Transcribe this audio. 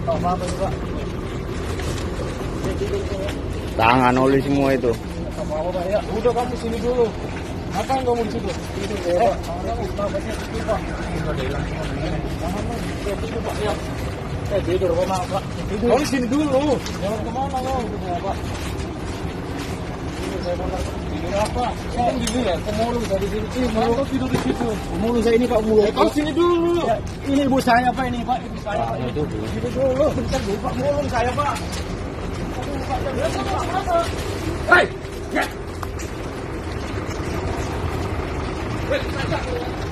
Apa-apa Pak. Tangan oli semua itu. Apa-apa Pak ya. Udah kamu sini dulu. Apa kamu di situ? Ini Pak. Tidur Pak. Kamu sini dulu. Jangan kemana Pak. Tidur apa? Kamu tidur ya? Pemulung dari sini. Kamu tidur di situ. Pemulung saya ini Pak Pemulung. Kamu sini dulu. Ya, ini ibu saya Pak ini Pak. Ibu saya Pak. Tidur dulu. Bentar dulu Pak. Pemulung saya Pak. Hei! Ya. Hei,